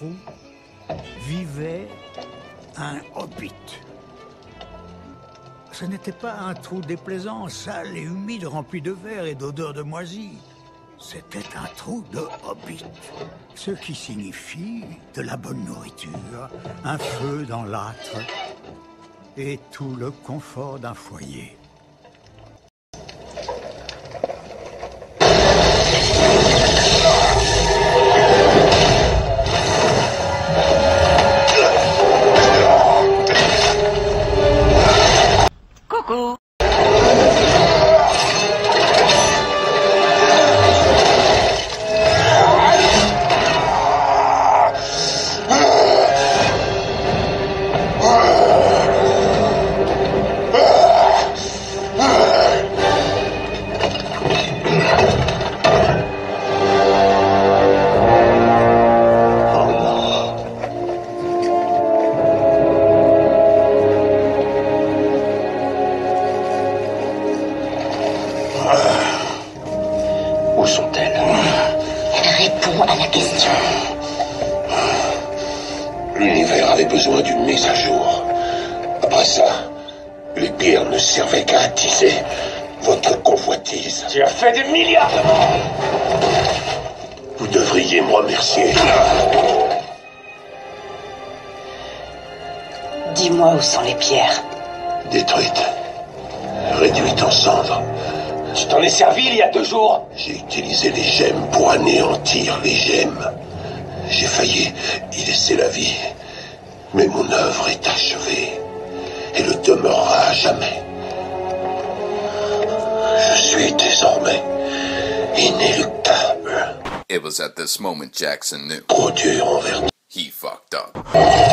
trou vivait un hobbit. Ce n'était pas un trou déplaisant, sale et humide, rempli de verre et d'odeurs de moisie. C'était un trou de hobbit, ce qui signifie de la bonne nourriture, un feu dans l'âtre et tout le confort d'un foyer. Coucou. Où sont-elles? Elle répond à la question. L'univers avait besoin d'une mise à jour. Après ça, les pierres ne servaient qu'à attiser votre convoitise. Tu as fait des milliards de morts. Vous devriez me remercier. Dis-moi où sont les pierres. Détruite. Réduite en cendres. Tu t'en es servi il y a 2 jours. J'ai utilisé les gemmes pour anéantir les gemmes. J'ai failli y laisser la vie. Mais mon œuvre est achevée. Et le demeurera à jamais. Je suis désormais inéluctable. It was at this moment Jackson knew. Trop dur envers toi. He fucked up.